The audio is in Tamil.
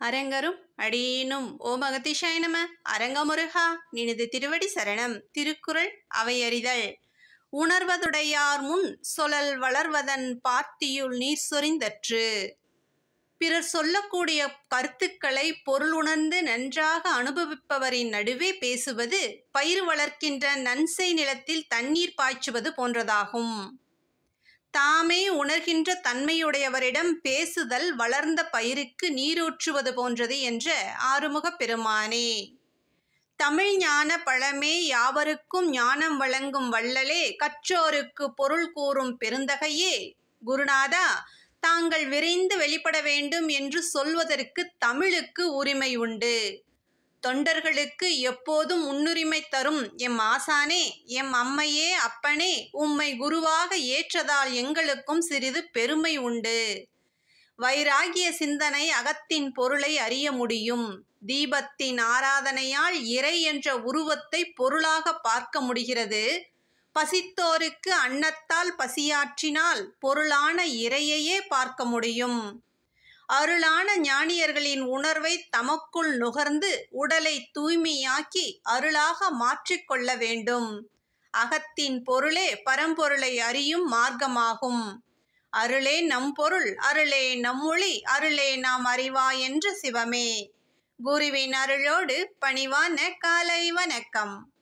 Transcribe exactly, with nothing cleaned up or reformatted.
அரங்கரும் அடியேனும் ஓம் அகதீஷாய நம. அரங்கமுருகா நினது திருவடி சரணம். திருக்குறள் அவையறிதல். உணர்வதுடையார் முன் சொலல் வளர்வதன் பார்த்தியுள் நீர் சொரிந்தற்று. பிறர் சொல்லக்கூடிய கருத்துக்களை பொருள் உணர்ந்து நன்றாக அனுபவிப்பவரின் நடுவே பேசுவது பயிர் வளர்க்கின்ற நன்செய் நிலத்தில் தண்ணீர் பாய்ச்சுவது போன்றதாகும். தாமே உணர்கின்ற தன்மையுடையவரிடம் பேசுதல் வளர்ந்த பயிருக்கு நீரூற்றுவது போன்றது என்ற ஆறுமுகப் பெருமானே. தமிழ் ஞான பழமே யாவருக்கும் ஞானம் வழங்கும் வள்ளலே, கற்றோருக்கு பொருள் கூறும் பெருந்தகையே. குருநாதா, தாங்கள் விரைந்து வெளிப்பட வேண்டும் என்று சொல்வதற்கு தமிழுக்கு உரிமை உண்டு. தொண்டர்களுக்கு எப்போதும் முன்னுரிமை தரும் எம் ஆசானே, எம் அம்மையே, அப்பனே, உம்மை குருவாக ஏற்றதால் எங்களுக்கும் சிறிது பெருமை உண்டு. வைராகிய சிந்தனை அகத்தின் பொருளை அறிய முடியும். தீபத்தின் ஆராதனையால் இறை என்ற உருவத்தை பொருளாக பார்க்க முடிகிறது. பசித்தோருக்கு அன்னத்தால் பசியாற்றினால் பொருளான இறையையே பார்க்க முடியும். அருளான ஞானியர்களின் உணர்வை தமக்குள் நுகர்ந்து உடலை தூய்மையாக்கி அருளாக மாற்றிக்கொள்ள வேண்டும். அகத்தின் பொருளே பரம்பொருளை அறியும் மார்க்கமாகும். அருளே நம் பொருள், அருளே நம் ஒளி, அருளே நாம் அறிவாய் என்ற சிவமே. குருவின் அருளோடு பணிவான காலை வணக்கம்.